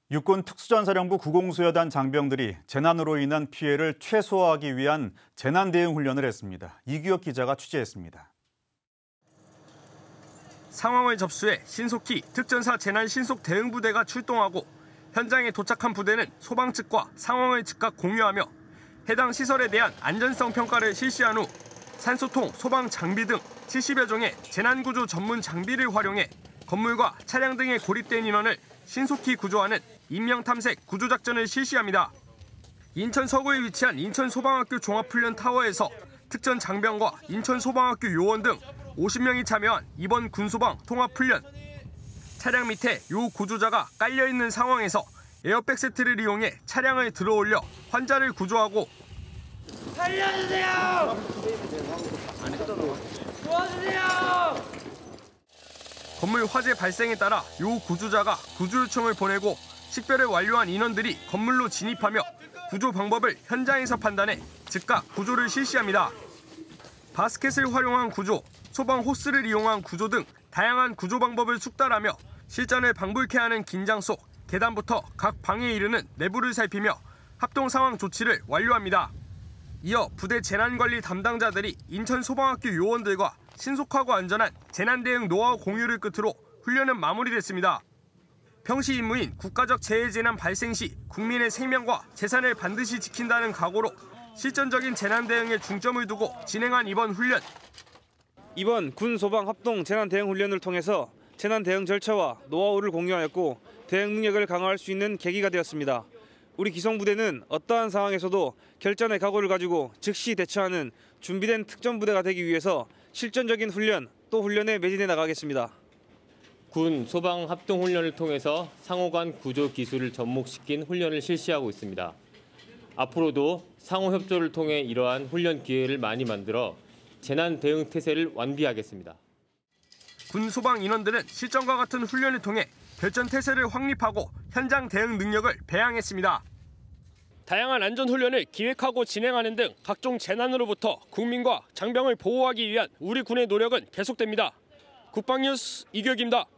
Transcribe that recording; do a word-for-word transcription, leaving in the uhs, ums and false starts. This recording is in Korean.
육군 특수전사령부 구공수여단 장병들이 재난으로 인한 피해를 최소화하기 위한 재난 대응 훈련을 했습니다. 이규혁 기자가 취재했습니다. 상황을 접수해 신속히 특전사 재난 신속 대응 부대가 출동하고 현장에 도착한 부대는 소방 측과 상황을 즉각 공유하며 해당 시설에 대한 안전성 평가를 실시한 후 산소통, 소방 장비 등 칠십여 종의 재난구조 전문 장비를 활용해 건물과 차량 등에 고립된 인원을 신속히 구조하는 인명탐색 구조작전을 실시합니다. 인천 서구에 위치한 인천소방학교 종합훈련타워에서 특전 장병과 인천소방학교 요원 등 오십 명이 참여한 이번 군소방 통합훈련. 차량 밑에 요 구조자가 깔려있는 상황에서 에어백 세트를 이용해 차량을 들어올려 환자를 구조하고 살려주세요! 도와주세요! 건물 화재 발생에 따라 요 구조자가 구조 요청을 보내고 식별을 완료한 인원들이 건물로 진입하며 구조 방법을 현장에서 판단해 즉각 구조를 실시합니다. 바스켓을 활용한 구조, 소방 호스를 이용한 구조 등 다양한 구조 방법을 숙달하며 실전을 방불케 하는 긴장 속 계단부터 각 방에 이르는 내부를 살피며 합동 상황 조치를 완료합니다. 이어 부대 재난관리 담당자들이 인천소방학교 요원들과 신속하고 안전한 재난 대응 노하우 공유를 끝으로 훈련은 마무리됐습니다. 평시 임무인 국가적 재해재난 발생 시 국민의 생명과 재산을 반드시 지킨다는 각오로 실전적인 재난 대응에 중점을 두고 진행한 이번 훈련. 이번 군 소방 합동 재난 대응 훈련을 통해서 재난 대응 절차와 노하우를 공유하였고 대응 능력을 강화할 수 있는 계기가 되었습니다. 우리 기성부대는 어떠한 상황에서도 결전의 각오를 가지고 즉시 대처하는 준비된 특전부대가 되기 위해서 실전적인 훈련 또 훈련에 매진해 나가겠습니다. 군 소방 합동 훈련을 통해서 상호 간 구조 기술을 접목시킨 훈련을 실시하고 있습니다. 앞으로도 상호 협조를 통해 이러한 훈련 기회를 많이 만들어 재난 대응 태세를 완비하겠습니다. 군 소방 인원들은 실전과 같은 훈련을 통해 결전 태세를 확립하고 현장 대응 능력을 배양했습니다. 다양한 안전 훈련을 기획하고 진행하는 등 각종 재난으로부터 국민과 장병을 보호하기 위한 우리 군의 노력은 계속됩니다. 국방뉴스 이규혁입니다.